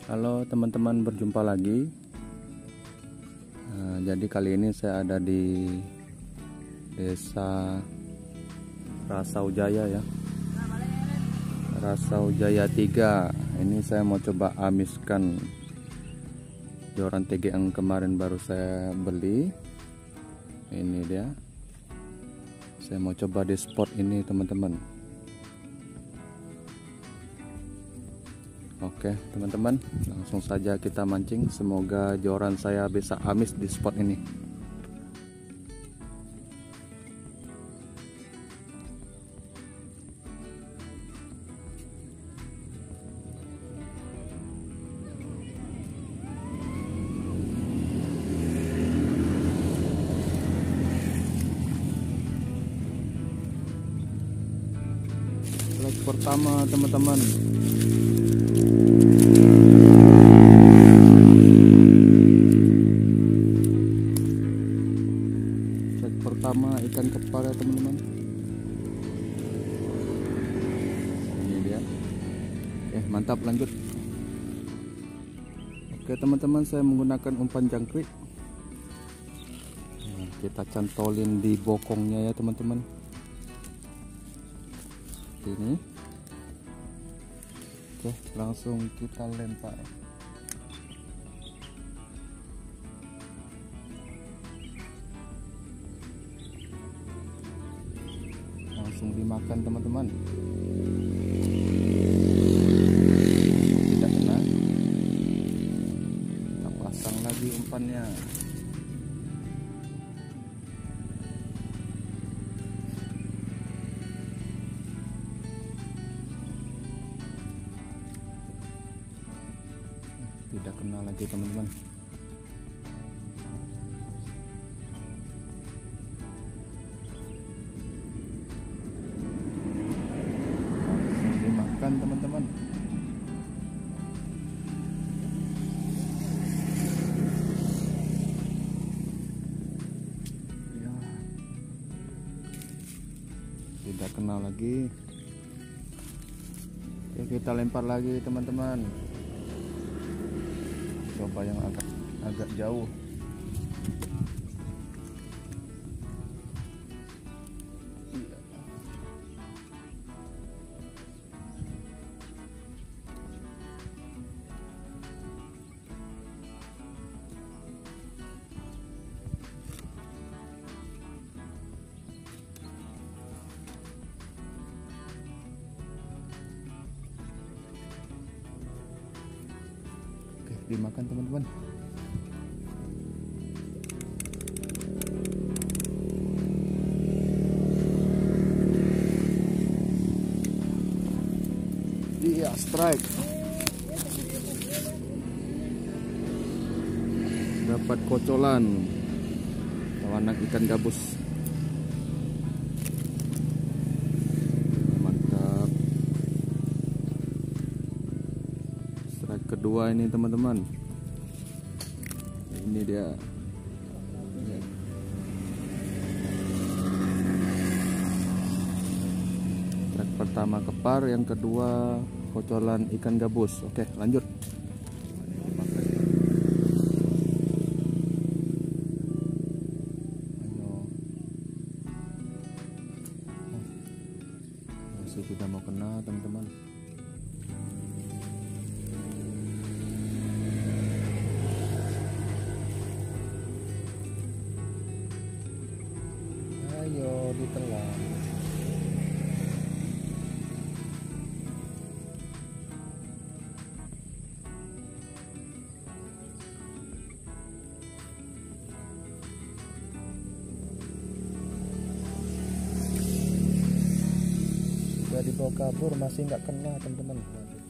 Halo teman-teman, berjumpa lagi. Jadi kali ini saya ada di Desa Rasaujaya ya, Rasaujaya 3. Ini saya mau coba amiskan joran TG yang kemarin baru saya beli. Ini dia. Saya mau coba di spot ini teman-teman. Oke teman-teman, langsung saja kita mancing. Semoga joran saya bisa amis di spot ini. Leg pertama teman-teman. Pertama ikan kepar ya teman-teman. Ini dia. Mantap, lanjut. Oke teman-teman, saya menggunakan umpan jangkrik. Kita cantolin di bokongnya ya teman-teman. Ini. Oke, langsung kita lempar. Langsung dimakan teman-teman. Tidak kena. Kita pasang lagi umpannya. Tidak kena lagi teman-teman. Teman-teman, ya, tidak kena lagi. Oke, kita lempar lagi teman-teman. Coba yang agak jauh. Dimakan teman-teman. Iya, strike. Dapat kocolan tawanan ikan gabus. Mantap. Kedua ini teman-teman, ini dia. Trek pertama kepar, yang kedua kocolan ikan gabus. Oke, lanjut. Masih tidak mau kena teman-teman. Ayo ditelan. Sudah dibawa kabur, masih nggak kena teman-teman.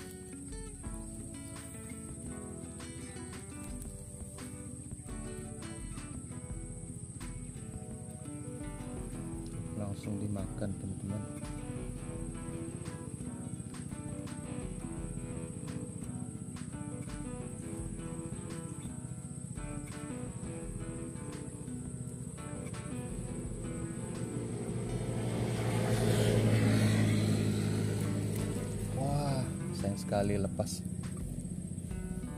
Langsung dimakan teman-teman. Wah, sayang sekali lepas.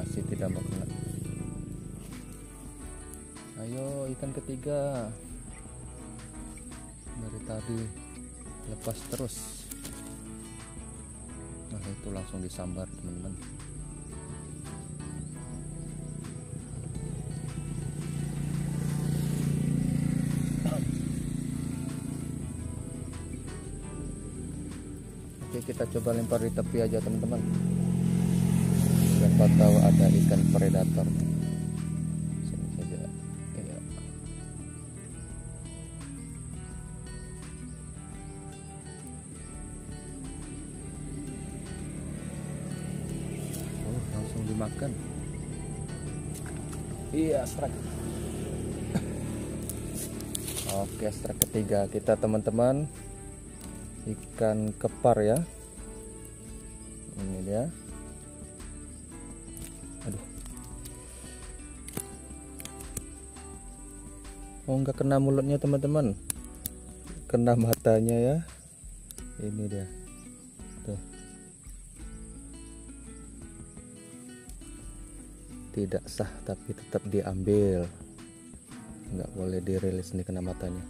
masih tidak mau kena. Ayo ikan ketiga. Dari tadi lepas terus. Nah itu langsung disambar teman-teman. Oke, kita coba lempar di tepi aja teman-teman. Siapa tahu ada ikan predator. Sini saja. Ya. Oh, langsung dimakan. Iya, strike. Oke, strike ketiga kita teman-teman. Ikan kepar ya. Ini dia. Aduh. Oh, nggak kena mulutnya teman-teman. Kena matanya ya. Ini dia. Tuh. Tidak sah tapi tetap diambil. Nggak boleh dirilis nih, kena matanya.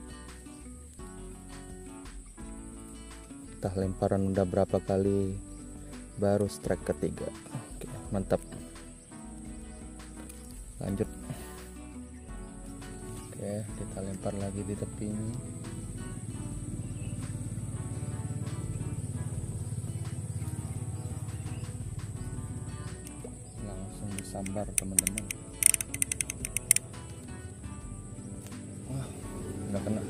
Entah lemparan udah berapa kali, baru strike ketiga. Oke, mantap. Lanjut. Oke, kita lempar lagi di tepi ini. Langsung disambar teman-teman. Wah, nggak kena.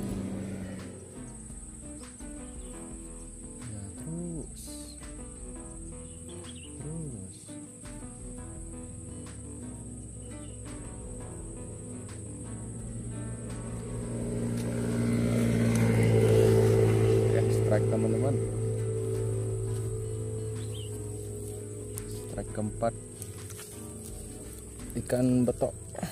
Ya terus. Strike teman-teman. Strike keempat, ikan betok.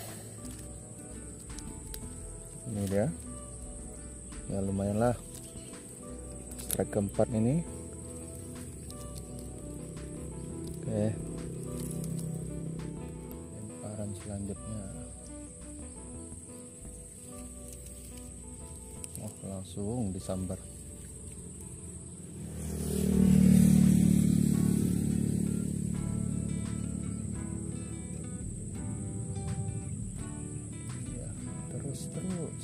Ini dia. Ya lumayan lah. Strike keempat ini. Oke. Lemparan selanjutnya. Oh, langsung disambar. Terus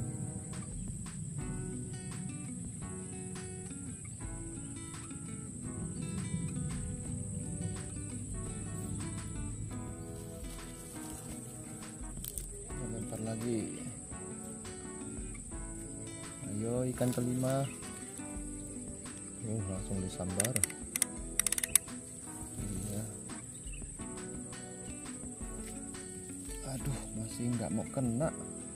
lempar lagi. Ayo ikan kelima. Langsung disambar. Iya. Aduh, masih nggak mau kena.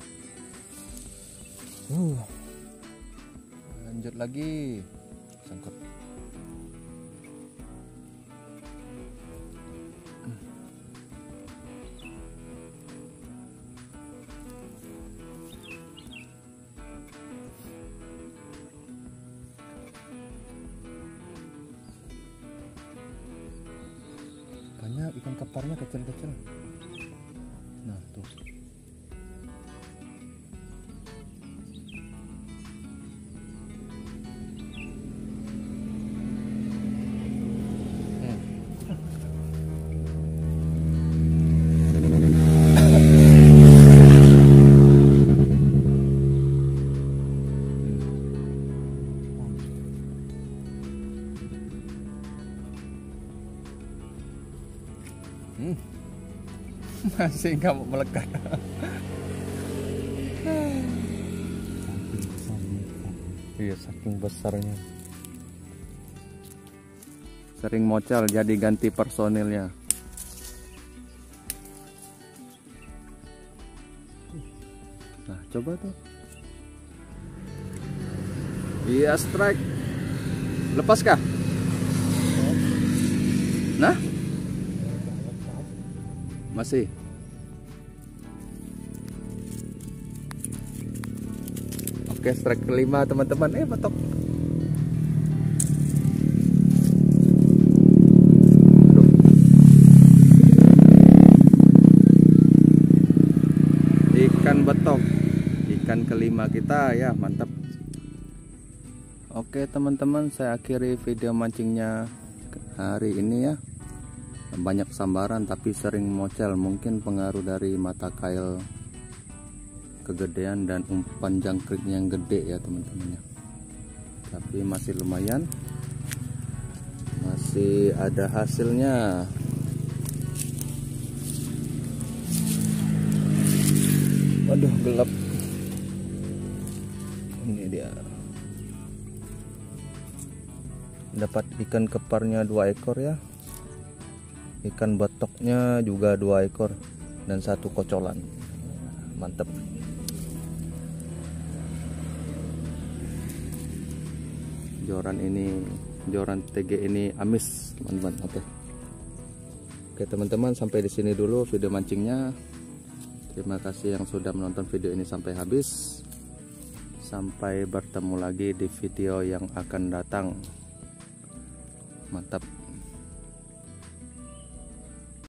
Lanjut lagi. Sangkut. Banyak ikan keparnya kecil-kecil. Nah, tuh. Masih nggak mau melekat. Iya, saking besarnya. Sering mocal jadi ganti personilnya. Nah, coba tuh. Iya, strike. Lepas kah? Nah? Masih. Oke, strike kelima teman-teman. Betok. ikan betok, ikan kelima kita ya, mantap. Oke teman-teman, saya akhiri video mancingnya hari ini ya. Banyak sambaran tapi sering mocel, mungkin pengaruh dari mata kail kegedean dan umpan jangkrik yang gede ya teman-teman ya. Tapi masih lumayan, masih ada hasilnya. Waduh, gelap. Ini dia. Dapat ikan keparnya 2 ekor ya. Ikan betoknya juga 2 ekor dan 1 kocolan. Mantap. Joran TG ini amis, teman-teman. Oke teman-teman, sampai di sini dulu video mancingnya. Terima kasih yang sudah menonton video ini sampai habis. Sampai bertemu lagi di video yang akan datang. Mantap.